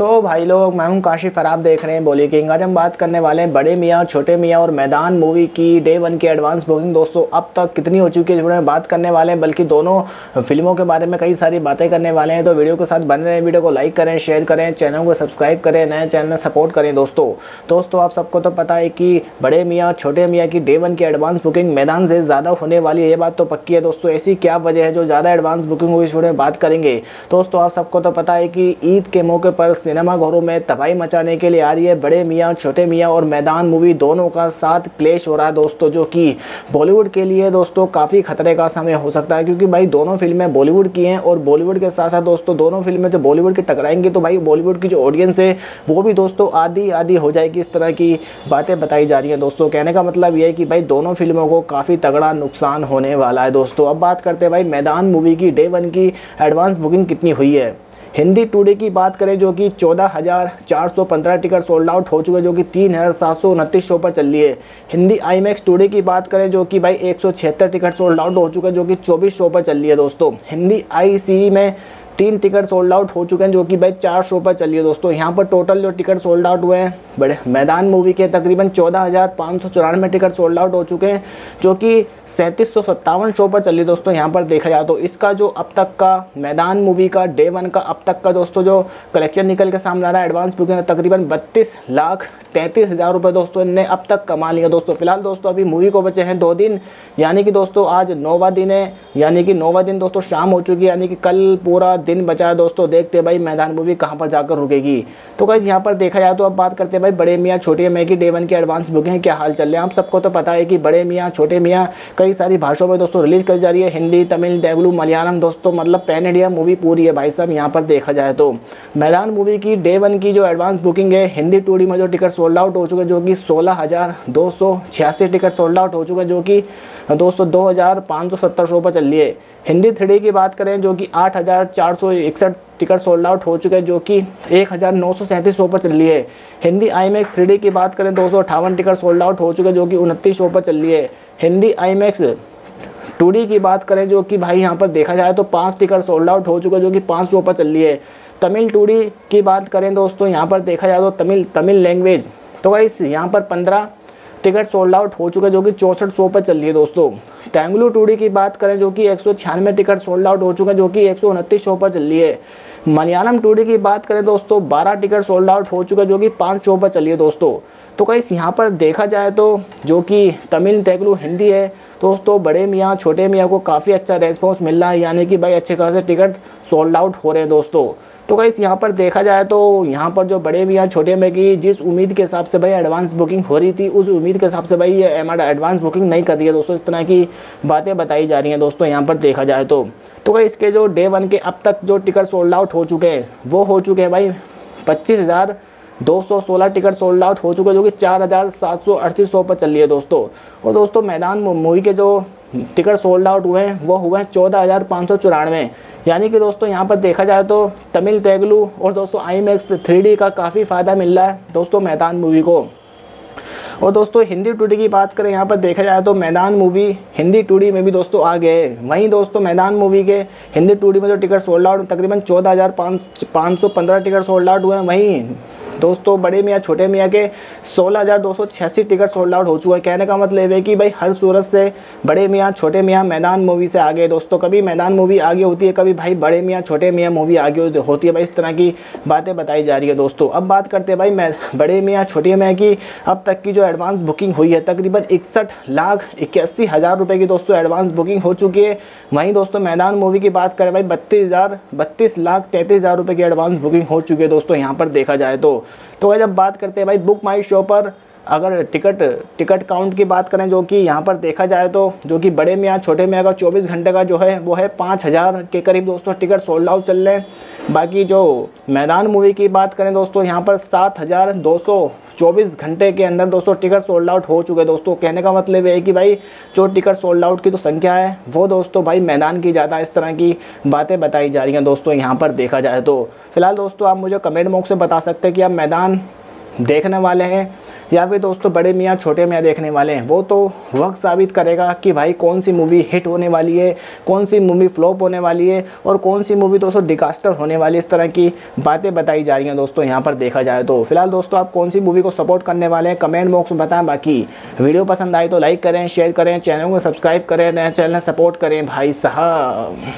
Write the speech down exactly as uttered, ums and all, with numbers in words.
तो भाई लोग, मैं हूं काशिफ और आप देख रहे हैं बॉली किंग। आज हम बात करने वाले हैं बड़े मियाँ छोटे मियाँ और मैदान मूवी की डे वन की एडवांस बुकिंग। दोस्तों अब तक कितनी हो चुकी है इस वीडियो में बात करने वाले हैं, बल्कि दोनों फिल्मों के बारे में कई सारी बातें करने वाले हैं। तो वीडियो के साथ बने रहें, वीडियो को लाइक करें, शेयर करें, चैनल को सब्सक्राइब करें, नए चैनल सपोर्ट करें। दोस्तों दोस्तों आप सबको तो पता है कि बड़े मियाँ छोटे मियाँ की डे वन की एडवांस बुकिंग मैदान से ज़्यादा होने वाली है, ये बात तो पक्की है। दोस्तों ऐसी क्या वजह है जो ज़्यादा एडवांस बुकिंग हुई, इस वीडियो में बात करेंगे। दोस्तों आप सबको तो पता है कि ईद के मौके पर सिनेमा घरों में तबाही मचाने के लिए आ रही है बड़े मियाँ छोटे मियाँ और मैदान मूवी, दोनों का साथ क्लैश हो रहा है दोस्तों, जो कि बॉलीवुड के लिए दोस्तों काफ़ी खतरे का समय हो सकता है। क्योंकि भाई दोनों फिल्में बॉलीवुड की हैं और बॉलीवुड के साथ साथ दोस्तों दोनों फिल्में जो बॉलीवुड की टकराएंगी तो भाई बॉलीवुड की जो ऑडियंस है वो भी दोस्तों आधी आधी हो जाएगी। इस तरह की बातें बताई जा रही हैं दोस्तों। कहने का मतलब ये है कि भाई दोनों फिल्मों को काफ़ी तगड़ा नुकसान होने वाला है। दोस्तों अब बात करते हैं भाई मैदान मूवी की डे वन की एडवांस बुकिंग कितनी हुई है। हिंदी टुडे की बात करें जो कि चौदह हज़ार चार सौ पंद्रह टिकट सोल्ड आउट हो चुके हैं, जो कि तीन हज़ार सात सौ उनतीस शो पर चल रही है। हिंदी आई मैक्स टुडे की बात करें जो कि भाई एक सौ छिहत्तर टिकट सोल्ड आउट हो चुके हैं, जो कि चौबीस शो पर चल रही है। दोस्तों हिंदी आई सी में तीन टिकट सोल्ड आउट हो चुके हैं, जो कि भाई चार शो पर चलिए। दोस्तों यहाँ पर टोटल जो टिकट सोल्ड आउट हुए हैं बड़े मैदान मूवी के तकरीबन चौदह हज़ार पाँच सौ चौरानवे टिकट सोल्ड आउट हो चुके हैं, जो कि सैंतीस सौ सत्तावन शो पर चलिए। दोस्तों यहाँ पर देखा जाए तो इसका जो अब तक का मैदान मूवी का डे वन का अब तक का दोस्तों जो कलेक्शन निकल के सामने आ रहा है एडवांस बुकिंग तकरीबन बत्तीस लाख तैंतीस हज़ार रुपये दोस्तों इनने अब तक कमा लिया। दोस्तों फिलहाल दोस्तों अभी मूवी को बचे हैं दो दिन, यानी कि दोस्तों आज नौवा दिन है, यानी कि नौवा दिन दोस्तों शाम हो चुकी है, यानी कि कल पूरा दिन बचा है। दोस्तों देखते भाई मैदान मूवी कहाँ पर जाकर रुकेगी। तो गाइस यहाँ पर देखा जाए तो अब बात करते हैं भाई बड़े मियाँ छोटे मियाँ की डे वन की एडवांस बुकिंग क्या हाल चल रहे हैं। आप सबको तो पता है कि बड़े मियाँ छोटे मियाँ कई सारी भाषाओं में दोस्तों रिलीज करी जा रही है, हिंदी, तमिल, तेलुगु, मलयालम। दोस्तों मतलब पैन इंडिया मूवी पूरी है भाई साहब। यहाँ पर देखा जाए तो मैदान मूवी की डे वन की जो एडवांस बुकिंग है हिंदी टू डी में जो टिकट सोल्ड आउट हो चुके हैं, जो कि सोलह हज़ार दो सौ छियासी टिकट सोल्ड आउट हो चुके हैं, जो कि दोस्तों दो हज़ार पाँच सौ सत्तर शो पर चल रही है। हिंदी थ्री डी की बात करें जो कि आठ हज़ार चार सौ इकसठ टिकट सोल्ड आउट हो चुके हैं, जो कि एक हज़ार नौ सौ सैंतीस शो पर चल रही है। Hindi IMAX three D की बात करें दो सौ अट्ठावन टिकट सोल्ड आउट हो चुके हैं, जो कि उनतीस शो पर चल रही है। Hindi IMAX two D की बात करें जो कि भाई यहाँ पर देखा जाए तो पाँच टिकट सोल्ड आउट हो चुके हैं, जो कि पाँच शो पर चल रही है। तमिल टू डी की बात करें दोस्तों यहाँ पर देखा जाए तो तमिल तमिल लैंग्वेज तो गाइस यहाँ पर पंद्रह टिकट सोल्ड आउट हो चुके हैं, जो कि चौंसठ शो पर चल रही है। दोस्तों तेलुगु टू डी की बात करें जो कि एक सौ छियानवे टिकट सोल्ड आउट हो चुके हैं, जो कि एक सौ उनतीस शो पर चल रही है। मलयालम टू डी की बात करें दोस्तों बारह टिकट सोल्ड आउट हो चुके हैं, जो कि पाँच शो पर चल रही है। दोस्तों तो गाइस यहाँ पर देखा जाए तो जो कि तमिल तेलुगु हिंदी है दोस्तों बड़े मियाँ छोटे मियाँ को काफ़ी अच्छा रेस्पॉन्स मिल रहा है, यानी कि भाई अच्छे खासे टिकट सोल्ड आउट हो रहे हैं। दोस्तों तो गाइस यहाँ पर देखा जाए तो यहाँ पर जो बड़े मियाँ छोटे मियाँ की जिस उम्मीद के हिसाब से भाई एडवांस बुकिंग हो रही थी उस उम्मीद के हिसाब से भाई ये एडवांस बुकिंग नहीं कर रही है। दोस्तों इस तरह की बातें बताई जा रही हैं दोस्तों यहाँ पर देखा जाए तो तो गाइस इसके जो डे वन के अब तक जो टिकट सोल्ड आउट हो चुके हैं वो हो चुके हैं भाई पच्चीस हज़ार दो सौ सोलह टिकट सोल्ड आउट हो चुके हैं, जो कि चार हज़ार सात सौ अड़तीस शो पर चल रही है। दोस्तों और दोस्तों मैदान मूवी के जो टिकट सोल्ड आउट हुए हैं वो हुए हैं चौदह हज़ार पाँच सौ चौरानवे, यानी कि दोस्तों यहाँ पर देखा जाए तो तमिल तेलुगु और दोस्तों आई मैक्स थ्री डी का काफ़ी फ़ायदा मिल रहा है दोस्तों मैदान मूवी को। और दोस्तों हिंदी टू डी की बात करें यहाँ पर देखा जाए तो मैदान मूवी हिंदी टू डी में भी दोस्तों आ गए। वहीं दोस्तों मैदान मूवी के हिंदी टू डी में जो टिकट सोल्ड आउट तकरीबन चौदह हज़ार पाँच सौ पंद्रह टिकट सोल्ड आउट हुए हैं, वहीं दोस्तों बड़े मियाँ छोटे मियाँ के सोलह हज़ार दो सौ छियासी टिकट सोल्ड आउट हो चुके हैं। कहने का मतलब है कि भाई हर सूरत से बड़े मियाँ छोटे मियाँ मैदान मूवी से आगे। दोस्तों कभी मैदान मूवी आगे होती है, कभी भाई बड़े मियाँ छोटे मियाँ मूवी आगे होती है। भाई इस तरह की बातें बताई जा रही है। दोस्तों अब बात करते हैं भाई मैं बड़े मियाँ छोटे मियाँ की अब तक की जो एडवांस बुकिंग हुई है तकरीबन इकसठ लाख इक्यासी हज़ार रुपये की दोस्तों एडवांस बुकिंग हो चुकी है। वहीं दोस्तों मैदान मूवी की बात करें भाई बत्तीस हज़ार बत्तीस लाख तैंतीस हज़ार रुपये की एडवांस बुकिंग हो चुकी है दोस्तों यहाँ पर देखा जाए तो। तो जब बात करते हैं भाई बुक माई शो पर अगर टिकट टिकट काउंट की बात करें जो कि यहाँ पर देखा जाए तो जो कि बड़े मियाँ छोटे मियाँ का चौबीस घंटे का जो है वो है पाँच हज़ार के करीब दोस्तों टिकट सोल्ड आउट चल रहे हैं। बाकी जो मैदान मूवी की बात करें दोस्तों यहाँ पर सात हज़ार दो सौ चौबीस घंटे के अंदर दोस्तों टिकट सोल्ड आउट हो चुके हैं। दोस्तों कहने का मतलब ये है कि भाई जो टिकट सोल्ड आउट की तो संख्या है वो दोस्तों भाई मैदान की ज़्यादा, इस तरह की बातें बताई जा रही हैं दोस्तों यहाँ पर देखा जाए तो। फिलहाल दोस्तों आप मुझे कमेंट बॉक्स में बता सकते हैं कि आप मैदान देखने वाले हैं या फिर दोस्तों बड़े मियाँ छोटे मियाँ देखने वाले हैं, वो तो वक्त साबित करेगा कि भाई कौन सी मूवी हिट होने वाली है, कौन सी मूवी फ्लॉप होने वाली है और कौन सी मूवी दोस्तों डिकास्टर होने वाली है। इस तरह की बातें बताई जा रही हैं दोस्तों यहाँ पर देखा जाए तो। फिलहाल दोस्तों आप कौन सी मूवी को सपोर्ट करने वाले हैं कमेंट बॉक्स में बताएं। बाकी वीडियो पसंद आई तो लाइक करें, शेयर करें, चैनल को सब्सक्राइब करें, नया चैनल सपोर्ट करें भाई साहब।